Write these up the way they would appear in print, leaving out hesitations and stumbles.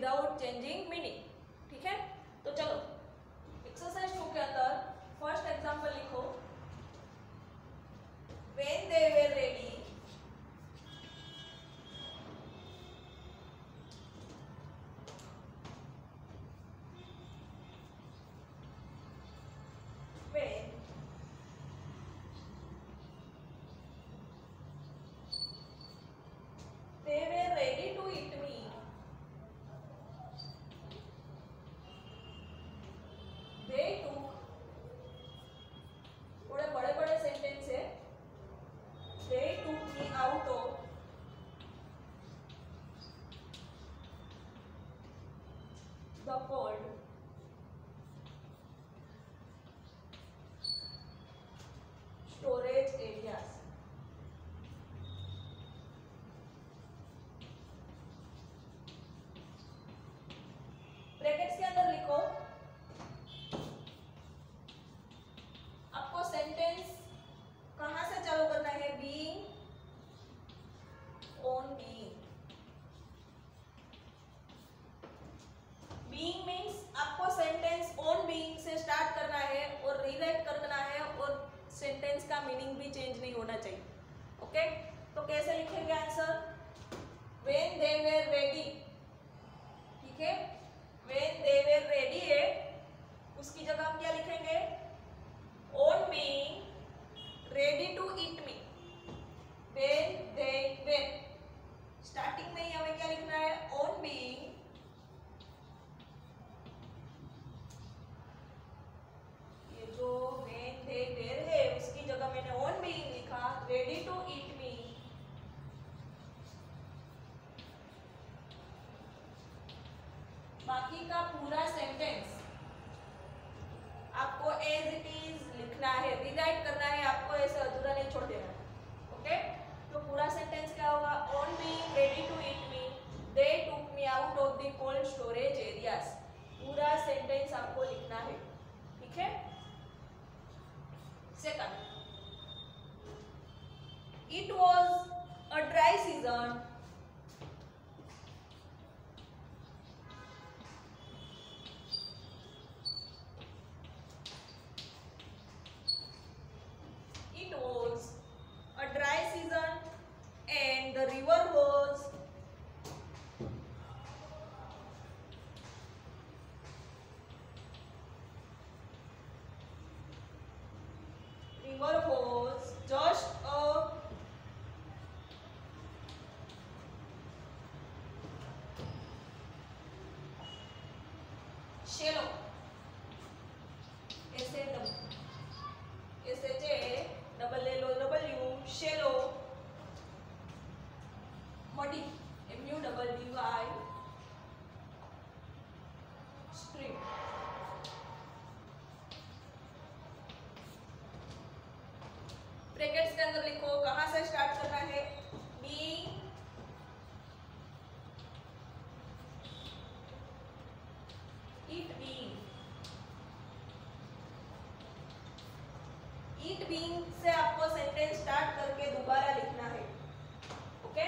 Without changing meaning. ठीक है, तो चलो एक्सरसाइज 2 के अंदर फर्स्ट एग्जांपल लिखो। When they were ready to eat me, they took, थोड़े बड़े बड़े सेंटेंस है, they took me out of the cold storage areas। Brackets के अंदर लिखो, आपको सेंटेंस कहां से चालू करना है? Being, on being. Being means आपको सेंटेंस ऑन बीइंग से स्टार्ट करना है और रीराइट करना है और सेंटेंस का मीनिंग भी चेंज नहीं होना चाहिए। ओके, तो कैसे लिखेंगे answer? When they were ready. ठीक है, व्हेन दे वर रेडी है, उसकी जगह हम क्या लिखेंगे? On being ready to eat me. When they were, starting में ही हमें क्या लिखना है? ऑन बीइंग जो व्हेन दे वर है उसकी जगह मैंने ऑन बीइंग लिखा, रेडी टू ईट मी। बाकी का पूरा सेंटेंस आपको एज इट इज लिखना है, रीराइट करना है, आपको ऐसे अधूरा नहीं छोड़ देना है। ओके, तो पूरा सेंटेंस क्या होगा? On being ready to eat me, they took me out of the cold storage areas. पूरा सेंटेंस आपको लिखना है। ठीक है, second, it was a dry season and the river was just a shallow, shallow, muddy, muddy stream। Brackets के अंदर लिखो कहां से स्टार्ट करना है? Being, it being, it being से आपको सेंटेंस स्टार्ट करके दोबारा लिखना है। ओके,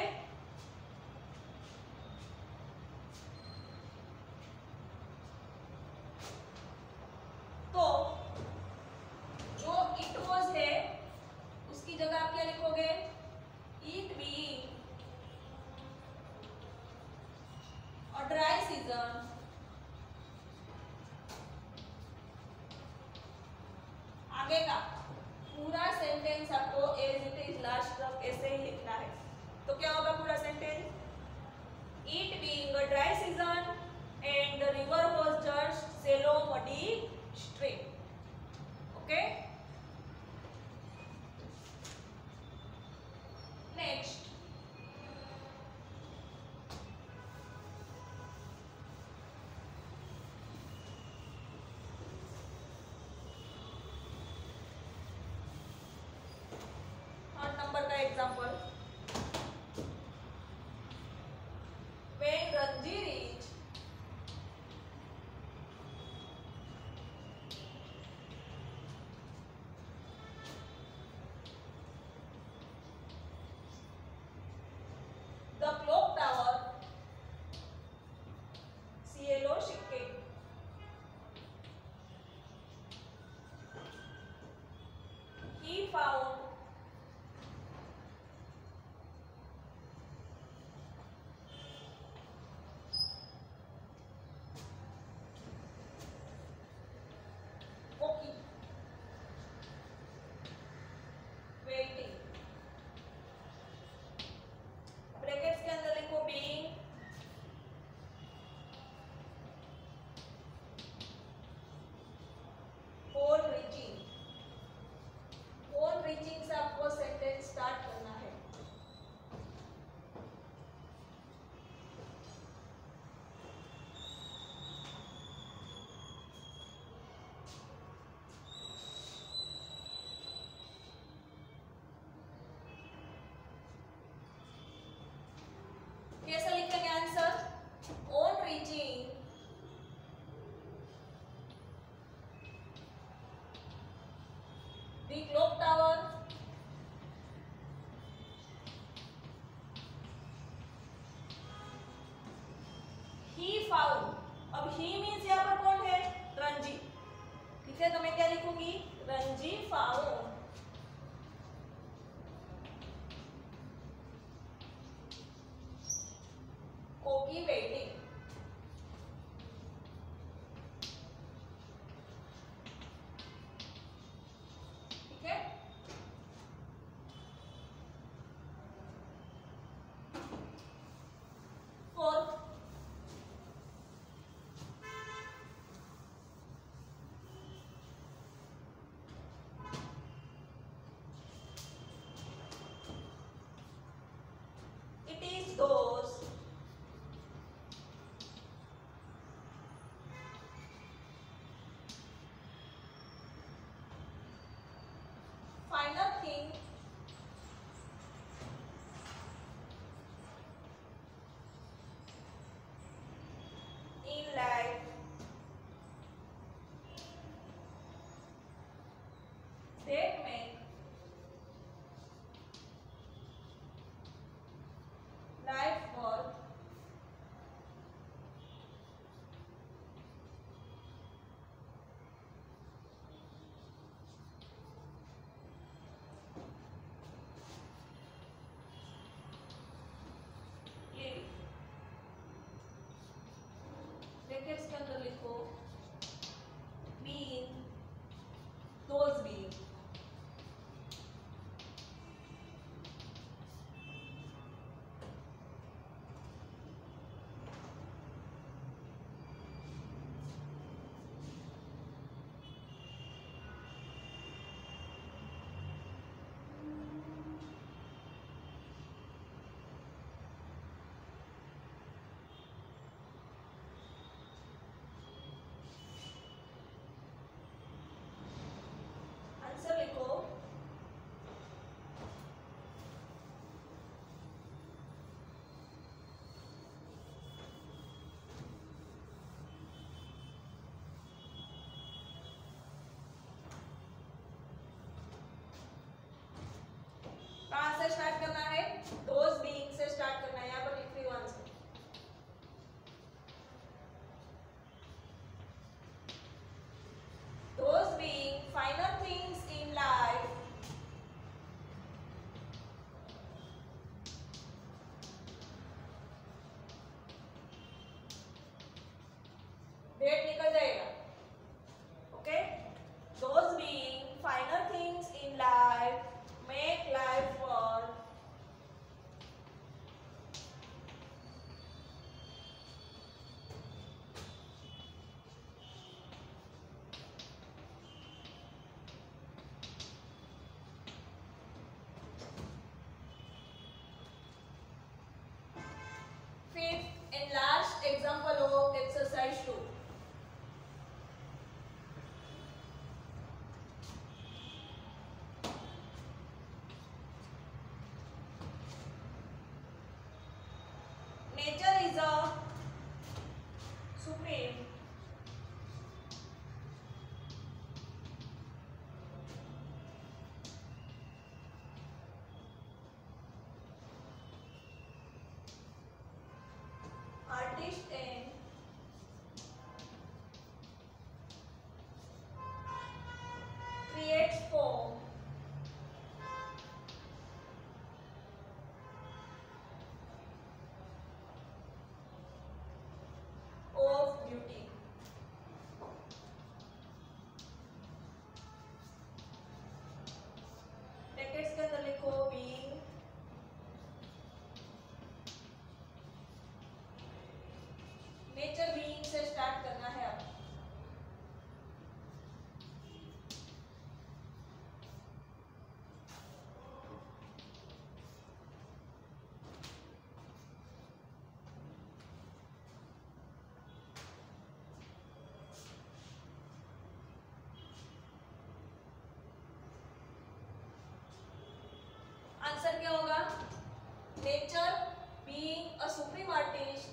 तो जो इट वाज है उसकी जगह आप क्या लिखोगे? It being a dry season आगे का पूरा सेंटेंस आपको एज इट इज लास्ट तक ऐसे ही लिखना है। तो क्या होगा पूरा sentence? It being a dry season and the river was just shallow muddy stream। Okay, next, third number का example. When Ranji reached the clock tower, found Koki waiting. Brackets के अंदर लिखो being goal reaching. Goal reaching से आपको sentence start करना है. कैसे लिखेंगे answer? On reaching the clock tower he found. अब he मीन्स यहाँ पर कौन है? रंजी. ठीक है, तो मैं क्या लिखूंगी? रंजी found कोकी waiting. ठीक है, fourth it is those finer thing in life that make life worth living. Brackets के अंदर लिखो being those being. आंसर लिखो कहाँ से स्टार्ट करना है? those being से स्टार्ट करना है. यहाँ पर लिख रही हूँ answer. those being finer things in life that निकल जाएगा. Okay, those being finer things in life make life worth fifth and last example of exercise 2. Nature is a supreme artist and creates form answer क्या होगा? Nature being a supreme artist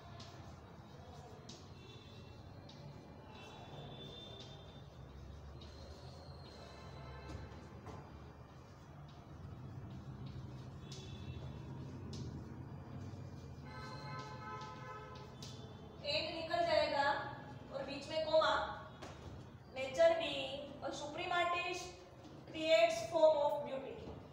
and निकल जाएगा और बीच में comma. Nature being a supreme artist creates form of beauty.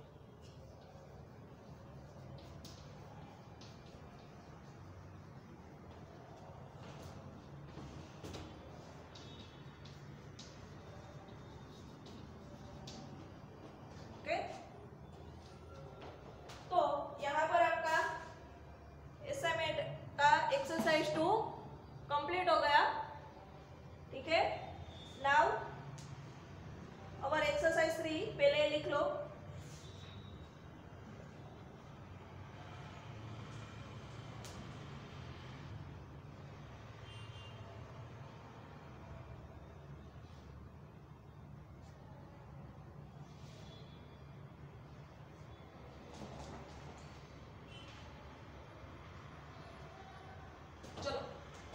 Okay, तो यहाँ पर आपका असाइनमेंट का एक्सरसाइज 2 कंप्लीट हो गया। ठीक है, नाउ अवर एक्सरसाइज 3 पहले लिख लो। चलो,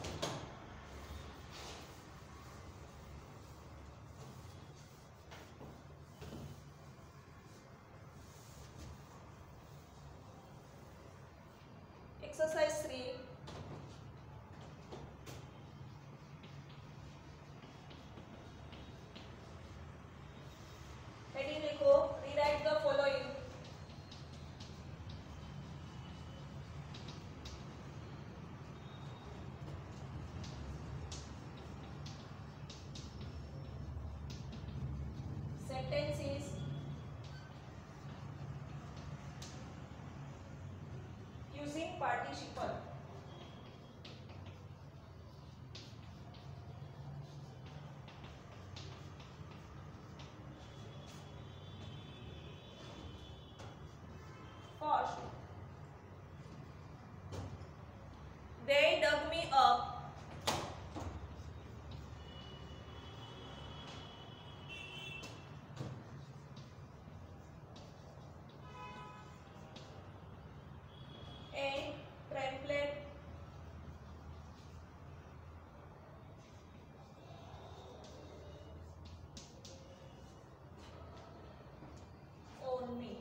एक्सरसाइज 3 हेडिंग लिखो, rewrite the following. Sentences using participle. First, they dug me up. And trampled on me.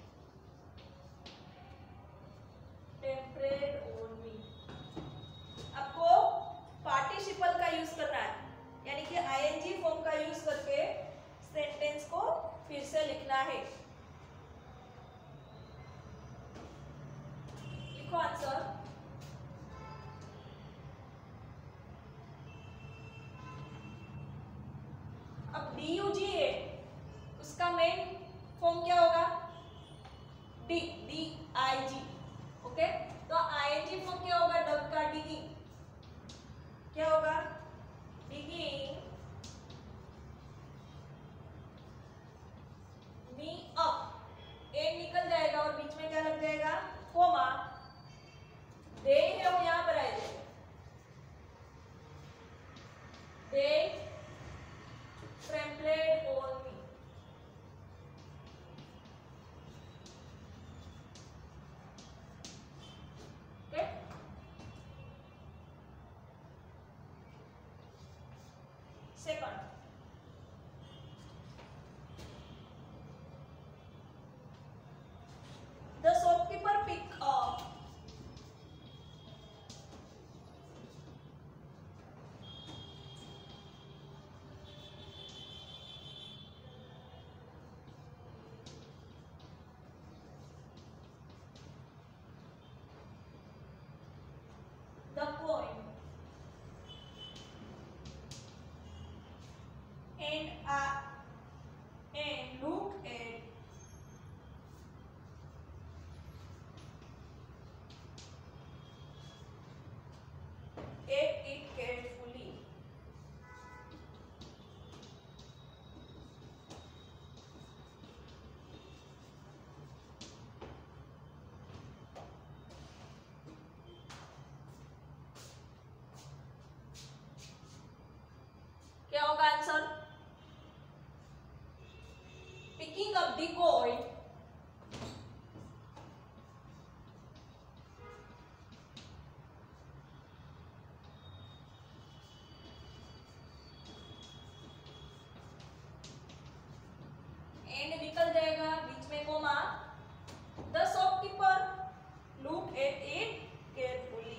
Trampled on me. आपको पार्टिसिपल का यूज करना है, यानी कि आईएनजी फॉर्म का यूज करके सेंटेंस को फिर से लिखना है। लिखो आंसर। अब डीयूजी है, उसका मेन फॉर्म क्या होगा? D D I G. Okay, तो आईएनजी फॉर्म क्या होगा? डब का डिगिंग क्या होगा? Digging me up. एंड निकल जाएगा और बीच में क्या लग जाएगा? कोमा। दे है वो यहां पर आएगा, दे trampled on me. Okay, second, the shopkeeper picked up the coin and look at it carefully. क्या होगा answer? Picking up the coin and निकल जाएगा, बीच में comma, the shopkeeper look at it carefully.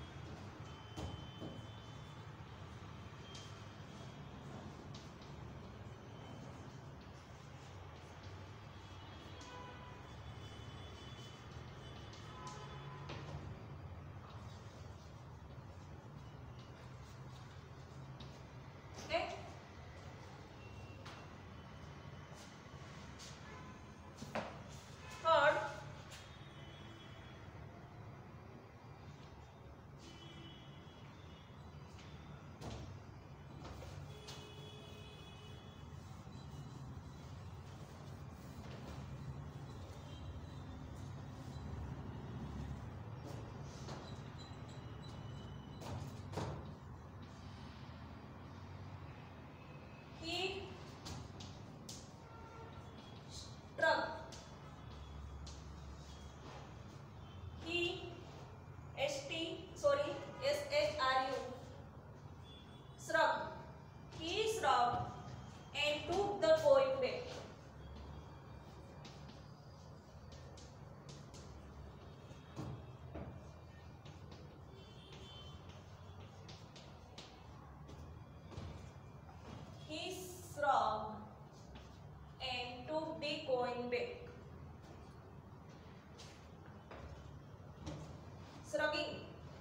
Shrugging,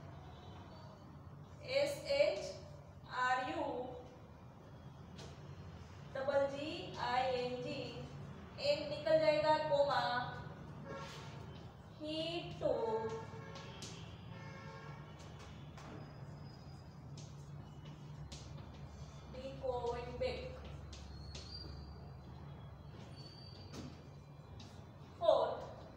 SHRUGGING, and निकल जाएगा comma, he took the going back. 4,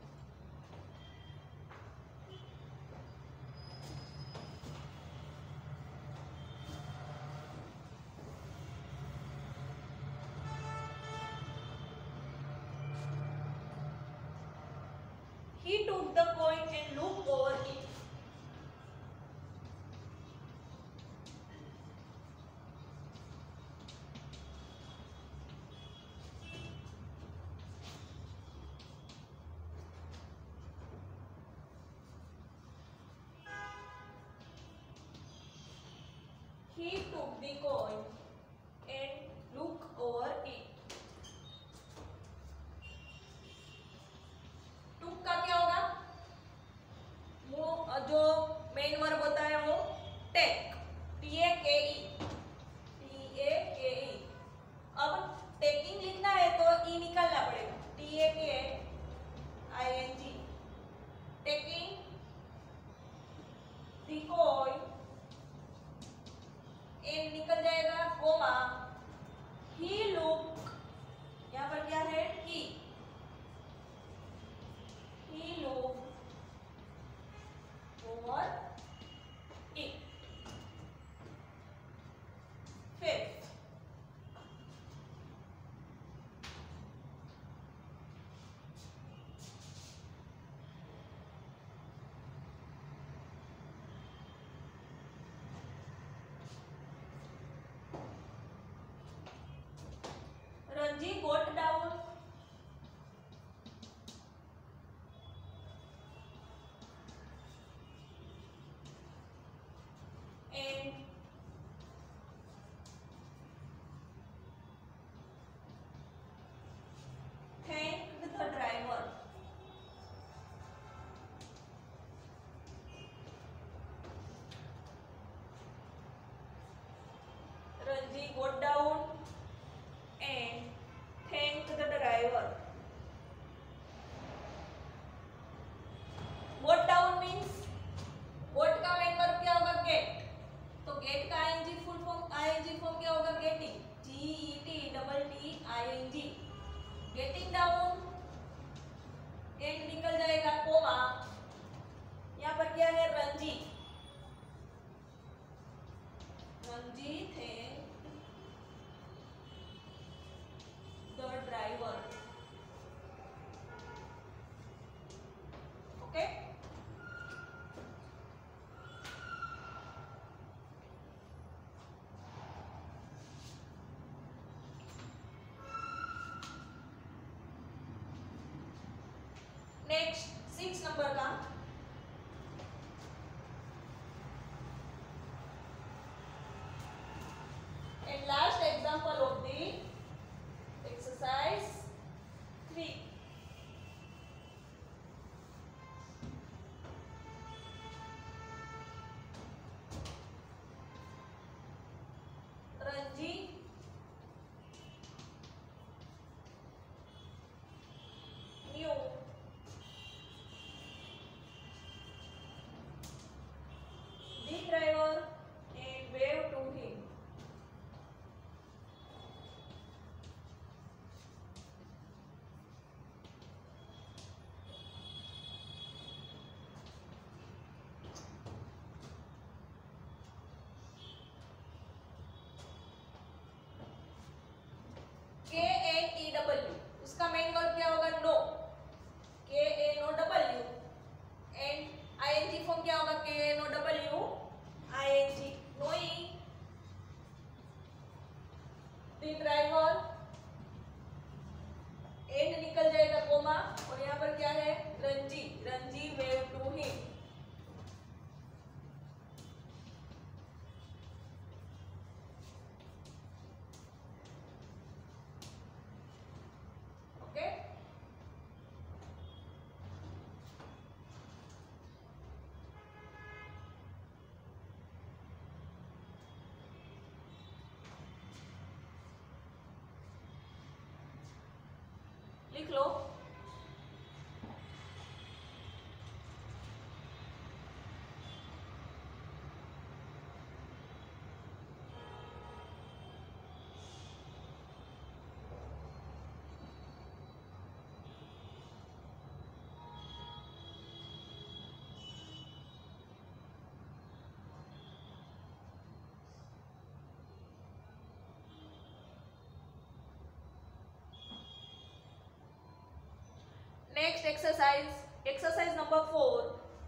he took the coin and looked over it. He took the coin and looked over it. Took का क्या होगा? वो जो main verb होता है वो टेक, TAKE, TAKE। अब टेकिंग लिखना है तो ई निकालना पड़ेगा, TAKING, taking the coin, and निकल जाएगा कोमा, ही लुक, यहाँ पर क्या है, he looked over it. 5th, Ranji got down and thanked the driver. Ranji got down and thanked the driver. Got down means got का main verb क्या होगा, get, तो गेट का ING full form, ING form क्या होगा, getting, GETTING, getting down, and निकल जाएगा comma, यहाँ पर क्या है, Ranji, Ranji thanked the driver. Okay, next 6 number का and last example of the exercise 3. Ranji knew the driver and waved to him. KNEW उसका मेन वर्ब क्या होगा? Know. KNOW and ING form क्या होगा? KNOW ING. knowing the driver and निकल जाएगा comma और यहाँ पर क्या है? Ranji. Ranji wave to him. Okay लिख लो. Next exercise number 4.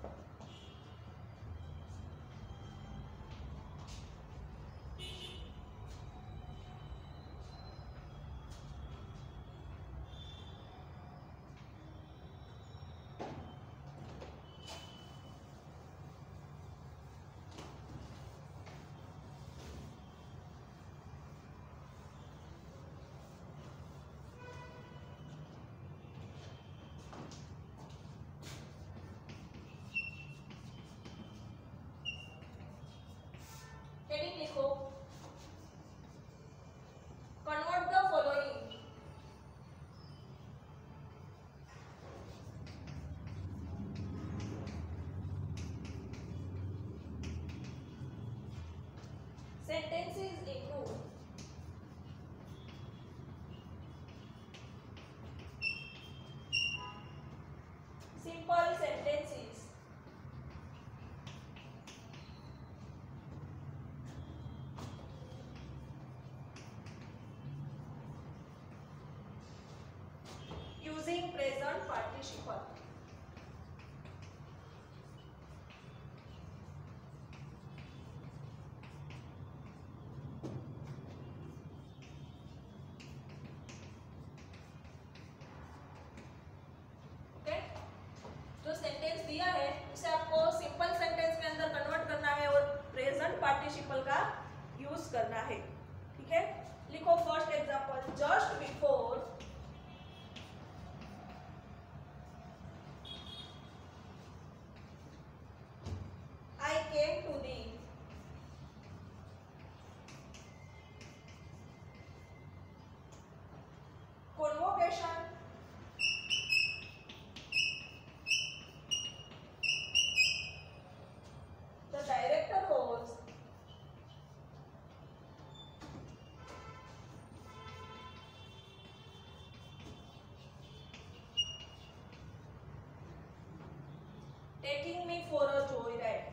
हेडिंग लिखो. Convert the following. sentences into simple sentences. Using present participle. ओके जो सेंटेंस दिया है उसे आपको सिंपल सेंटेंस के अंदर कन्वर्ट करना है और प्रेजेंट पार्टिसिपल का यूज करना है. ठीक है लिखो. First example. Just before I came to the convocation the director was taking me for a joyride.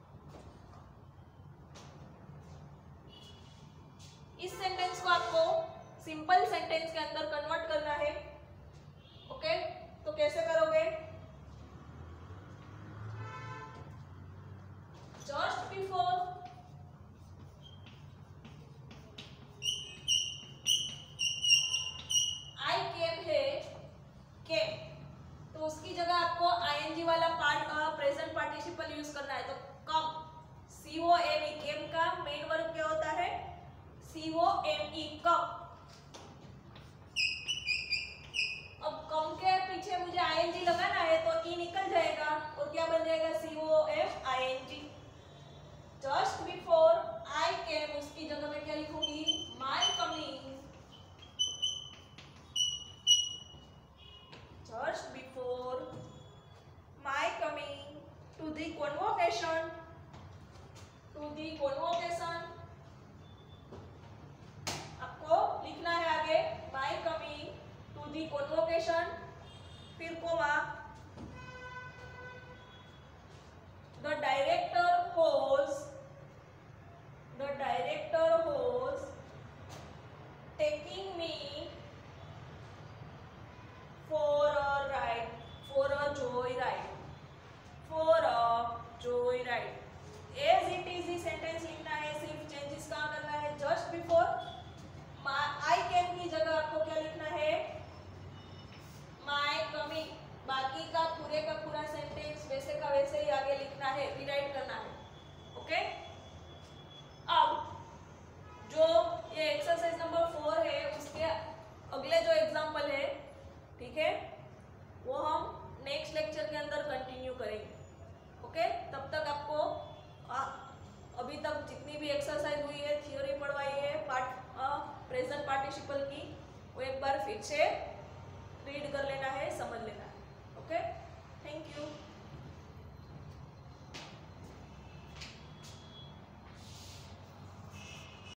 इस सेंटेंस को आपको सिंपल सेंटेंस के अंदर कन्वर्ट करना है। ओके, तो कैसे करोगे? जस्ट बिफोर आई केम है, केम, तो उसकी जगह आपको आईएनजी वाला पार्ट प्रेजेंट पार्टिसिपल यूज करना है। तो कम, COME, केम का मेन वर्ब क्या होता है? COME, कम। अब कम के पीछे मुझे आईएनजी लगाना है तो ई निकल जाएगा और क्या बन जाएगा? COMING। Just before I came, उसकी जगह में क्या लिखूंगी? My coming. Just before my coming to the convocation, to the convocation, आपको लिखना है आगे my coming to the convocation, फिर comma, the director holds, the director holds taking me for a ride, for a joyride, for a joyride। as it is ही sentence लिखना है, सिर्फ changes कहाँ करना है? जस्ट बिफोर आई कैम की जगह आपको क्या लिखना है? My coming. बाकी का पूरा सेंटेंस वैसे का वैसे ही आगे लिखना है, रीराइट करना है। ओके, अब जो ये एक्सरसाइज नंबर 4 है उसके अगले जो एग्जाम्पल है, ठीक है, वो हम नेक्स्ट लेक्चर के अंदर कंटिन्यू करेंगे। ओके, तब तक आपको अभी तक जितनी भी एक्सरसाइज हुई है, थ्योरी पढ़वाई है प्रेजेंट पार्टिसिपल की, वो एक बार फिर से रीड कर लेना है, समझ लेना है। Okay, thank you.